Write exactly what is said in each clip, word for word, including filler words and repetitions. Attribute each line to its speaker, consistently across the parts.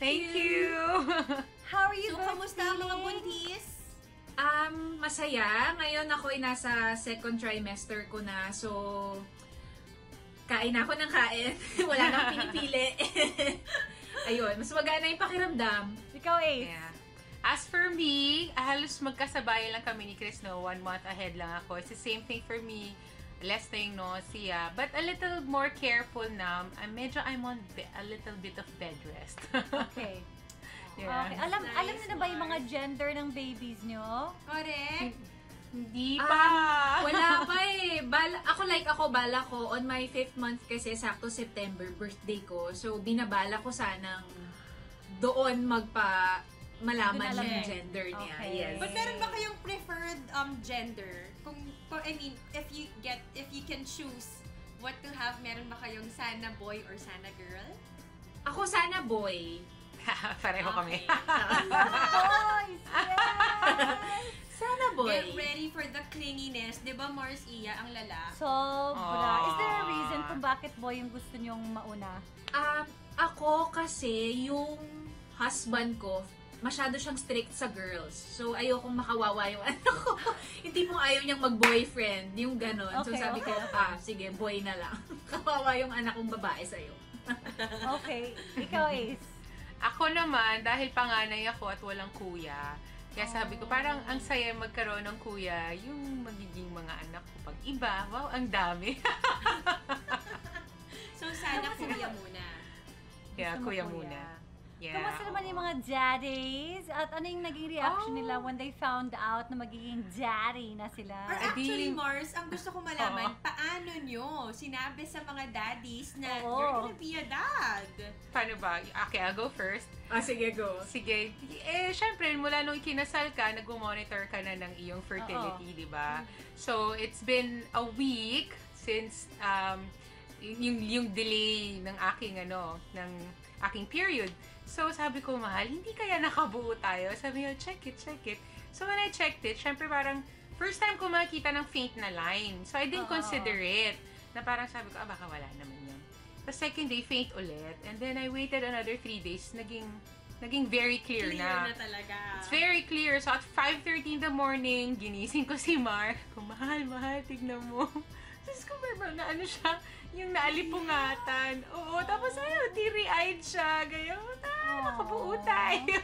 Speaker 1: Thank you!
Speaker 2: How are you?
Speaker 3: So, kamusta ang mga buntis?
Speaker 1: Um, masaya. Ngayon ako ay nasa second trimester ko na. So, kain ako ng kain. Wala nang pinipili. Ayun, mas magana yung pakiramdam.
Speaker 2: Ikaw, Ace.
Speaker 4: Yeah. As for me, halos magkasabayan lang kami ni Chris, no? One month ahead lang ako. It's the same thing for me. Less na yung nausea. But a little more careful now. I'm medyo I'm on a little bit of bed rest.
Speaker 2: Okay.
Speaker 4: Yeah.
Speaker 2: Okay. Alam,
Speaker 3: Nice,
Speaker 2: alam niyo na ba yung mga
Speaker 3: Mars.
Speaker 2: gender ng babies nyo?
Speaker 3: Correct.
Speaker 4: Hindi
Speaker 1: Ah,
Speaker 4: pa.
Speaker 1: wala pa eh. Bala, ako like ako, bala ko, on my fifth month kasi, sakto September, birthday ko. So, binabala ko sanang doon magpa malaman
Speaker 2: Doon
Speaker 1: yung
Speaker 2: alam.
Speaker 1: gender niya.
Speaker 2: Okay.
Speaker 1: Yes.
Speaker 3: But meron ba kayong preferred um gender? Kung, kung I mean, if you get, if you can choose what to have, meron ba kayong sana boy or sana girl?
Speaker 1: Ako sana boy.
Speaker 4: Pareho kami.
Speaker 2: Boys! Yes!
Speaker 1: Sana boy.
Speaker 3: Get ready for the clinginess. Di ba, Mars, Iya, ang lala?
Speaker 2: Sobra.
Speaker 4: Aww.
Speaker 2: Is there a reason kung bakit boy yung gusto nyong mauna?
Speaker 1: Um, ako kasi, yung husband ko, masyado siyang strict sa girls. So, ayokong makawawa yung anak ko. Hindi mo ayaw niyang mag-boyfriend, yung ganon. So,
Speaker 2: Okay,
Speaker 1: sabi ko,
Speaker 2: okay, okay.
Speaker 1: ah, sige, boy na lang. Kawawa yung anak kong babae sa'yo.
Speaker 2: Okay. Ikaw, Ace.
Speaker 4: Ako naman, dahil panganay ako at walang kuya, kaya sabi ko, parang ang saya magkaroon ng kuya, yung magiging mga anak ko pag iba. Wow, ang dami.
Speaker 3: So, sana kuya muna.
Speaker 4: Kaya
Speaker 2: Gusto mo
Speaker 4: kuya
Speaker 2: kuya.
Speaker 4: muna. Yeah.
Speaker 2: Kamusta naman yung mga daddies? At ano yung naging reaction
Speaker 4: Oh.
Speaker 2: nila when they found out na magiging daddy na sila?
Speaker 3: Or actually,
Speaker 4: Adi-
Speaker 3: Mars, ang gusto ko malaman,
Speaker 4: Oo.
Speaker 3: paano nyo sinabi sa mga daddies na
Speaker 2: Oo.
Speaker 3: you're gonna be a dad?
Speaker 4: Paano ba? Okay, I'll go first.
Speaker 1: Ah, sige, go.
Speaker 4: Sige. Eh, syempre, mula nung ikinasal ka, nag-monitor ka na ng iyong fertility, di ba? So, it's been a week since um, yung, yung delay ng aking, ano, ng aking period. So, sabi ko, mahal, hindi kaya nakabuo tayo? Sabi niya, check it, check it. So, when I checked it, syempre parang, first time ko makita ng faint na line. So, I didn't
Speaker 2: Oo.
Speaker 4: consider it. Na parang sabi ko, ah, baka wala naman yun. The second day, faint ulit. And then, I waited another three days. Naging, naging very clear,
Speaker 3: Clear
Speaker 4: na.
Speaker 3: na talaga.
Speaker 4: It's very clear. So, at five thirty in the morning, ginising ko si Mar. Kung mahal, mahal, tignan mo. Tapos ko, meron na ano siya, yung naalipungatan. Oo, tapos ano, teary-eyed siya. Ganyan, ah, nakabuo tayo.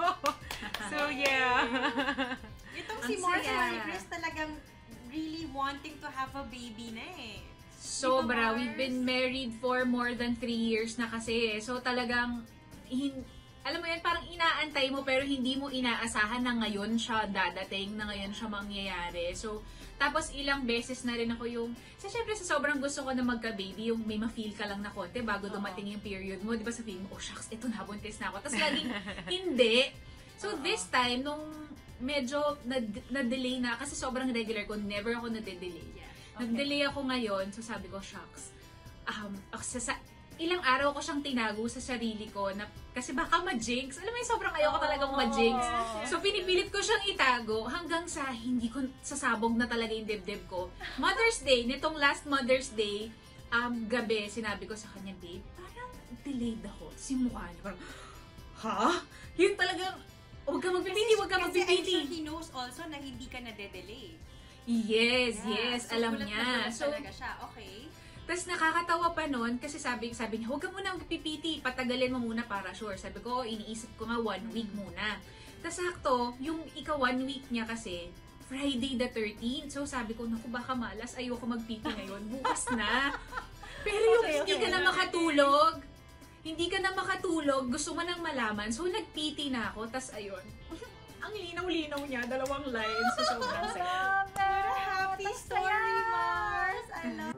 Speaker 4: So, yeah.
Speaker 3: Itong
Speaker 1: Ang
Speaker 3: si Mars
Speaker 1: saya.
Speaker 3: Maricris talagang really wanting to have a baby na eh. Di ba,
Speaker 1: Sobra.
Speaker 3: Mars?
Speaker 1: We've been married for more than three years na kasi. So, talagang, hin alam mo yan, parang inaantay mo pero hindi mo inaasahan na ngayon siya dadating, na ngayon siya mangyayari. So, tapos ilang beses na rin ako yung, so, syempre sa sobrang gusto ko na magka-baby, yung may ma-feel ka lang na konti bago dumating yung period mo. Di ba sa feeling mo, oh shucks, ito na, buntis na ako. Tapos laging, hindi. So, this time, nung medyo na-delay na, kasi sobrang regular ko, never ako na-delay.
Speaker 3: Yeah.
Speaker 1: Nag-delay ako ngayon, so sabi ko, shucks. Um, ako sa, sa, ilang araw ko siyang tinago sa sarili ko na kasi baka ma-jinx. Alam mo yung sobrang ayoko talagang ma-jinx. So pinipilit ko siyang itago hanggang sa hindi ko sasabog na talaga yung dibdib ko. Mother's Day, nitong last Mother's Day, um, gabi, sinabi ko sa kanya, babe, parang delayed ako. Si mukha niya, parang, ha? Yun talagang, huwag ka magpipiti, huwag ka
Speaker 3: Kasi I'm sure
Speaker 1: magpipiti.
Speaker 3: he knows also na hindi ka na-delay.
Speaker 1: Yes,
Speaker 3: Yeah.
Speaker 1: yes,
Speaker 3: So,
Speaker 1: alam
Speaker 3: gulat na
Speaker 1: niya.
Speaker 3: gulat
Speaker 1: So,
Speaker 3: talaga siya. Okay.
Speaker 1: tapos nakakatawa pa nun kasi sabi, sabi niya, huwag ka muna magpipiti, patagalin mo muna para sure. Sabi ko, iniisip ko nga one week muna. Tapos sakto, yung ika one week niya kasi, Friday the thirteenth. So sabi ko, naku baka malas, ayoko magpiti ngayon, bukas na. Pero yung
Speaker 2: Okay,
Speaker 1: hindi
Speaker 2: okay.
Speaker 1: ka na makatulog, hindi ka na makatulog, gusto mo nang malaman. So nagpiti na ako, tapos ayun. Ang linaw-linaw niya, dalawang lines sa sobrang saya.
Speaker 2: Grabe!
Speaker 3: Happy
Speaker 2: Ang
Speaker 3: story,
Speaker 2: saya!
Speaker 3: Mars! I love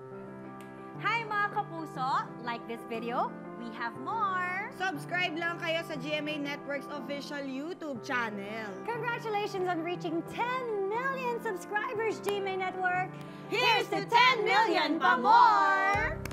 Speaker 2: Hi mga kapuso! Like this video, we have more!
Speaker 5: Subscribe lang kayo sa G M A Network's official YouTube channel.
Speaker 2: Congratulations on reaching ten million subscribers, G M A Network!
Speaker 5: Here's to ten million pa more!